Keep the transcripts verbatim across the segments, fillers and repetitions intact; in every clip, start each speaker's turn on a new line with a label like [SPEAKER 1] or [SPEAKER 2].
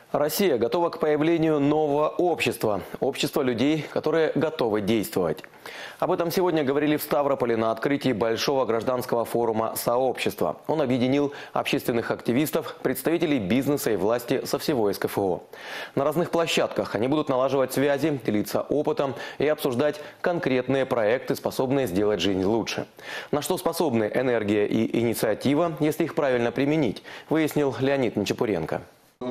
[SPEAKER 1] Россия готова к появлению нового общества. Общества людей, которые готовы действовать. Об этом сегодня говорили в Ставрополе на открытии большого гражданского форума «Сообщество». Он объединил общественных активистов, представителей бизнеса и власти со всего эс ка эф о. На разных площадках они будут налаживать связи, делиться опытом и обсуждать конкретные проекты, способные сделать жизнь лучше. На что способны энергия и инициатива, если их правильно применить, выяснил Леонид Нечапуренко.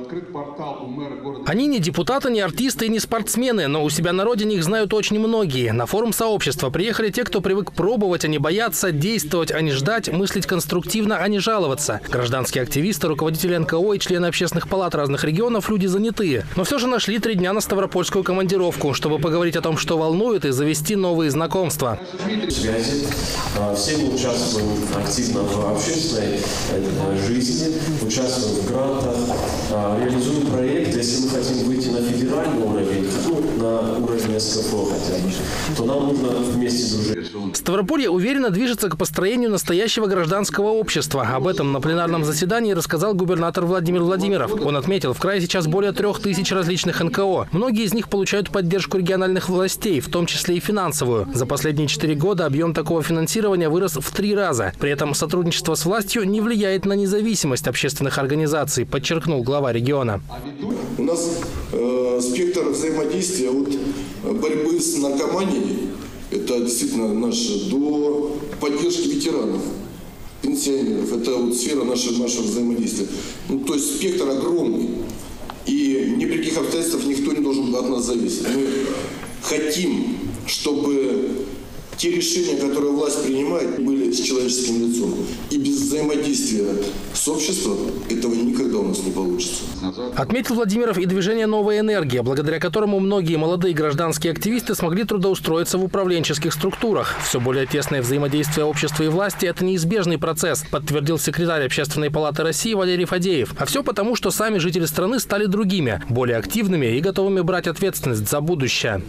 [SPEAKER 2] Они не депутаты, не артисты и не спортсмены, но у себя на родине их знают очень многие. На форум сообщества приехали те, кто привык пробовать, а не бояться, действовать, а не ждать, мыслить конструктивно, а не жаловаться. Гражданские активисты, руководители эн ка о и члены общественных палат разных регионов – люди занятые. Но все же нашли три дня на ставропольскую командировку, чтобы поговорить о том, что волнует, и завести новые знакомства.
[SPEAKER 3] Связи. Все мы участвуем активно в общественной жизни, участвуем в грантах, реализуем проекты. Если мы хотим выйти на федеральный уровень, ну, на уровень эс ка эф о хотя бы, то нам нужно вместе дружить.
[SPEAKER 2] Ставрополье уверенно движется к построению настоящего гражданского общества. Об этом на пленарном заседании рассказал губернатор Владимир Владимиров. Он отметил, в крае сейчас более трех тысяч различных эн ка о. Многие из них получают поддержку региональных властей, в том числе и финансовую. За последние четыре года объем такого финансирования вырос в три раза. При этом сотрудничество с властью не влияет на независимость общественных организаций, подчеркнул глава региона.
[SPEAKER 4] У нас э, спектр взаимодействия от борьбы с наркоманией, это действительно наше, до поддержки ветеранов, пенсионеров. Это вот сфера нашего, нашего взаимодействия. Ну, то есть спектр огромный. И ни при каких обстоятельствах никто не должен от нас зависеть. Мы хотим, чтобы те решения, которые власть принимает, были с человеческим лицом. И без взаимодействия с обществом этого никогда у нас не получится.
[SPEAKER 2] Отметил Владимиров и движение «Новая энергия», благодаря которому многие молодые гражданские активисты смогли трудоустроиться в управленческих структурах. Все более тесное взаимодействие общества и власти – это неизбежный процесс, подтвердил секретарь Общественной палаты России Валерий Фадеев. А все потому, что сами жители страны стали другими, более активными и готовыми брать ответственность за будущее.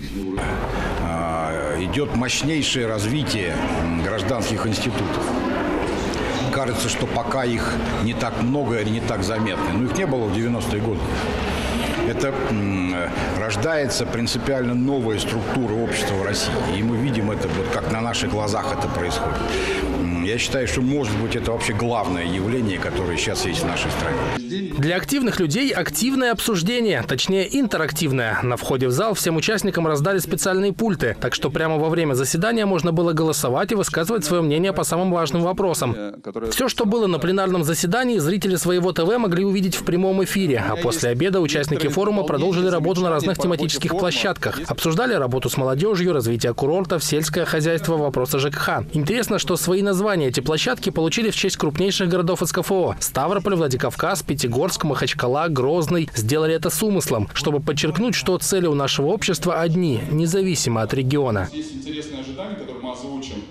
[SPEAKER 5] Идет мощнейшее развитие гражданских институтов. Кажется, что пока их не так много или не так заметно. Но их не было в девяностые годы. Это рождается принципиально новая структура общества в России. И мы видим это, вот как на наших глазах это происходит. Я считаю, что, может быть, это вообще главное явление, которое сейчас есть в нашей стране.
[SPEAKER 2] Для активных людей активное обсуждение, точнее интерактивное. На входе в зал всем участникам раздали специальные пульты, так что прямо во время заседания можно было голосовать и высказывать свое мнение по самым важным вопросам. Все, что было на пленарном заседании, зрители своего ТВ могли увидеть в прямом эфире, а после обеда участники форума продолжили работу на разных тематических площадках. Обсуждали работу с молодежью, развитие курортов, сельское хозяйство, вопросы жэ ка ха. Интересно, что свои названия эти площадки получили в честь крупнейших городов эс ка эф о. Ставрополь, Владикавказ, Пятигорск, Махачкала, Грозный. Сделали это с умыслом, чтобы подчеркнуть, что цели у нашего общества одни, независимо от региона.
[SPEAKER 6] Есть интересные ожидания, которые мы озвучим.